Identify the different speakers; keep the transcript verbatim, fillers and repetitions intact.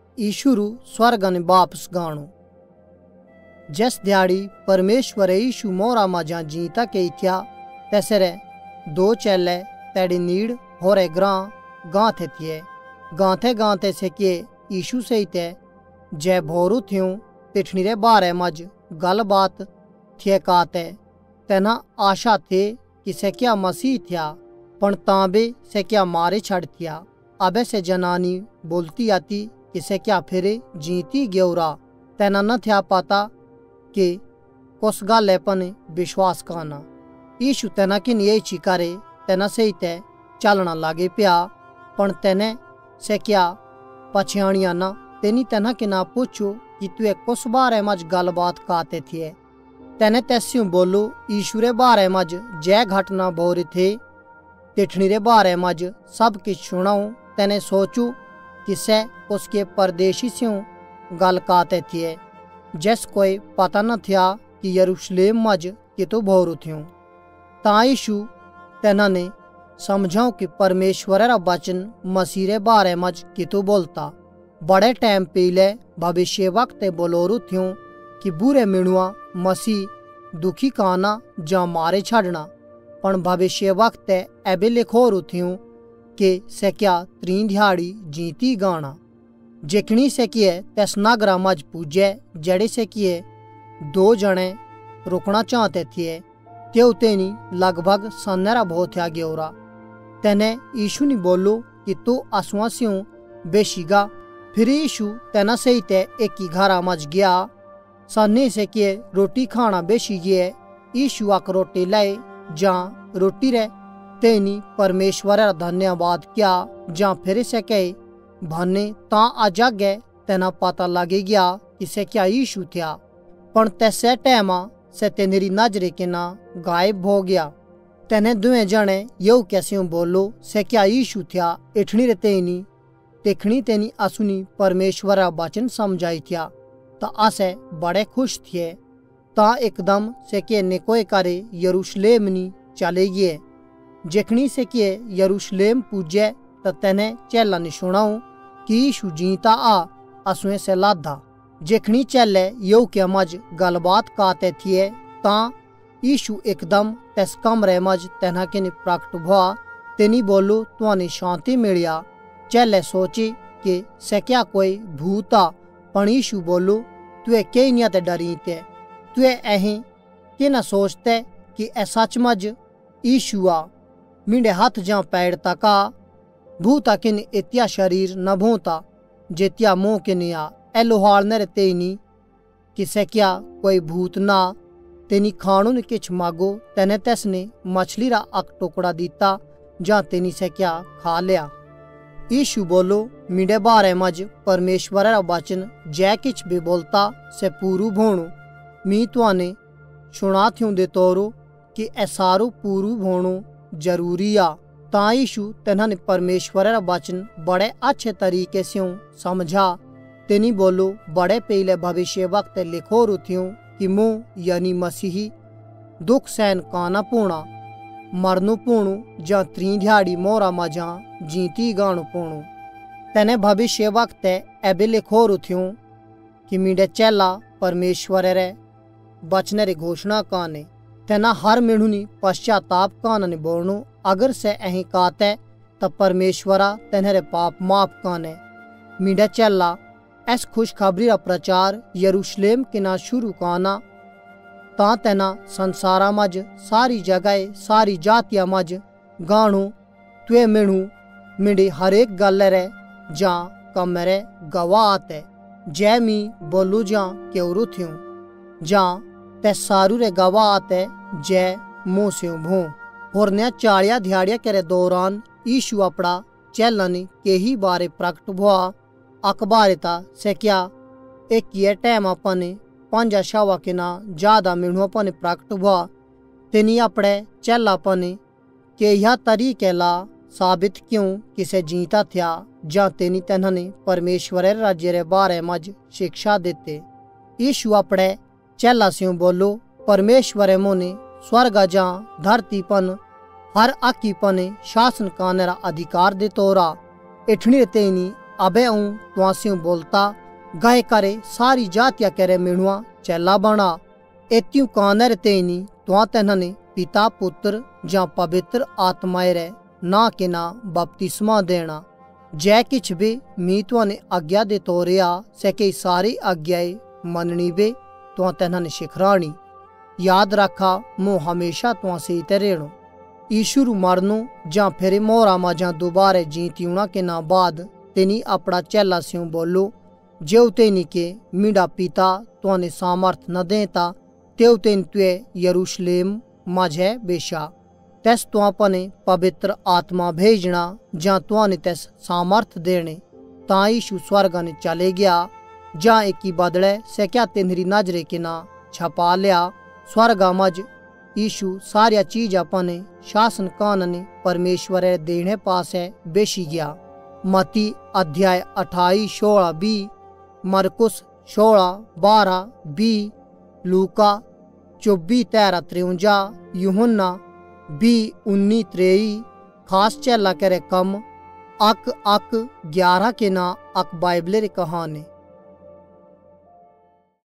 Speaker 1: ईशुरु स्वर्ग ने वापस गाणु। जिस दिहाड़ी परमेश्वर यीशु मोरा मजा जीता के इत्या तैसरे दो चेले तेड़ी नीड़ होरे ग्रां गांथे थिए। गांथे गांथे से किए यीशु से इते जय भोरू थ्यूं तिठनी रे बारे मज गल बात थिए काते तेना आशा थे कि से क्या मसीह थिया पण तांबे से क्या मारे छड़ थिया। अबे से जनानी बोलती आती कि से क्या फिरे जीती ग्योरा तेना न थिया पाता कि कोस गाले पन विश्वास काना। यीशु तेना किन ये चिकारे तेना से ही ते चलना लागे पिया पण तेने से क्या पछयाणिया ना तेनी तेना के ना पूछो कि तुए कुस बारे मज गलबात काते थिए। तेने तैस्यूं बोलो यीशु रे बारे मज जय घटना बोरी थे तिठनी रे बारे मज सब किछ सुनाऊं। तेने सोचू कि से उसके परदेशी स्यूं गल काते थिए जैस कोई पता न थिया कि यरूशलेम मज कितो भोरू थ्यूं। ता यीशु तेना ने समझाऊं कि परमेश्वर रा वचन मसीह रे बारे मज कितो बोलता। बड़े टाइम पहले भविष्य वक्त बोलोरू थ्यूं कि बुरे मिणुआ मसीह दुखी काना जा मारे छड़ना पण भविष्य वक्त एबे लिखोरू थ्यूं कि से क्या त्रीं दिहाड़ी जीती गाना। जिकनी से किए तैस नगरा मज पूजे जड़े से किए दो जने रुकना चाहते थे त्यो तेनी लगभग सन्नेरा बहुत आ ग्योरा। तेने यीशु ने बोलो कि तू आसुआ स्यूं बेशीगा। फिर यीशु तेना से ही ते एक ही घरा मज गया सन्ने से किए रोटी खाना बेशी गए। यीशु आक रोटी लाए जा रोटी रे तेनी परमेश्वर रा धन्यवाद किया जा फिर से कहे भन्ने ता आजागे तेना पता लगे गया कि से क्या यीशु थिया पण तैसे टैमा से तेनेरी नजरे के ना गायब हो गया। तेने दुए जने यो कैसे बोलो से क्या यीशु थिया इठनी रे तेनी देखनी तेनी असुनी परमेश्वर रा वचन समझाई थिया ता आसे बड़े खुश थे। ता एकदम से के निकोय करे यरूशलेम नी चले गए। जखनी से के यरूशलेम पूजे त तेने चेला ने सुनाऊं कि यीशु जीता आ असुए से लादा। जखनी चेले यो के मज गलबात काते थिए ता यीशु एकदम तस कमरे मज तेना के नि प्रकट हुआ। तेनी बोलो तुआनी शांति मिलिया। चेले सोची कि से क्या कोई भूता पण यीशु बोलो तुए के निया ते डरी ते तुए अहीं के न सोचते कि ए सच मज यीशु आ। मिंडे हाथ जा पैर तका भूता किन इत्या शरीर न भूता जेत्या मुंह के निया ए लोहाल ने तेनी कि से क्या कोई भूत ना तेनी खाणु ने किछ मागो तेने तैसने मछली रा अक टुकड़ा दीता जा तेनी से क्या खा लिया। यीशु बोलो मिंडे बारे मज परमेश्वर रा वचन जय किछ भी बोलता से पूरू भोणु मी तुआने सुना थ्यूं दे तोरो कि ए सारू पूरू भोणु जरूरी आ। ता यीशु तेना ने परमेश्वर रा वचन बड़े अच्छे तरीके से समझा। तेनी बोलो बड़े पहले भविष्य वक्त लिखो रुथियों कि मुँह यानी मसीही दुख सहन काना पूणा मरनु पूणु जा त्रीं दिहाड़ी मोरा मजा जीती गाणु पूणु। तेने भविष्य वक्त एबे लिखो रुथियों कि मीडे चेला परमेश्वर रे बचने रे घोषणा काने तेना हर मिणुनी पश्चाताप कान ने बोलनु। अगर से अहीं काते तब परमेश्वरा तेरे पाप माफ काने। मीडे चेला एस खुशखबरी रा प्रचार यरूशलेम के ना शुरू काना ता तेना संसारा मज सारी जगह सारी जातिया मज गाणु तुए मिणु मिडी हर एक गल रे जा कमरे गवाह आते जय मी बोलू जा क्यों थ्यूं जा ते सारू रे गवाह आते जय मुँह से भू। और ने चालिया दिहाड़िया के दौरान यीशु अपना चेलन के ही बारे प्रकट हुआ। अखबारिता से क्या एक ये टाइम अपने पंजा शावा के ना ज्यादा मिणु अपने प्रकट हुआ। तेनी अपने चेलापने के यह तरीके ला साबित क्यों किसे जीता थिया जा तेनी तेनने परमेश्वर राज्य रे बारे मज शिक्षा देते। यीशु अपने चेला से बोलो परमेश्वर मोने स्वर्ग जा धरती पन हर आकी पने शासन काने रा अधिकार दे तोरा इठनी तेनी अबे ऊं तुआस्यों बोलता गए करे सारी जातिया करे मिणुआ चेला बना। एत्यूं कानर तेनी तुआ तेनने पिता पुत्र जा पवित्र आत्माए रे ना के ना बपतिस्मा देना। जै किछ भी मी तुआने आज्ञा दे तोरिया सके सारी आज्ञाए मननी बे तुआ तेनने शिखरानी। याद रखा मो हमेशा तुआ से ही रेणो। यीशु रु मरनो जा फिर मोरा मा जा दोबारे जीतियूना के ना बाद तेनी अपना चेला स्यों बोलो जेव तेनी के मीडा पिता तुआने सामर्थ न देता तेव तेन तुए यरूशलेम माझे बेशा तैस तुआपने पवित्र आत्मा भेजना जा तुआने तैस सामर्थ देने। ता यीशु स्वर्ग ने चले गया जा एकी बदले से क्या तेनरी नजरे के ना छपा लिया। स्वर्गा मज यीशु सारिया चीज अपने शासन कानने परमेश्वर देने पास है बेशी गया। मती अध्याय अठाई सोलह बी, मरकुस सोलह बारह बी, लूका चौबी तेरह त्रिवंजा, यूहन्ना बी उन्नी त्रेई। खास चेला करे कम अक अक ग्यारह के ना अक बाइबल रे कहानी।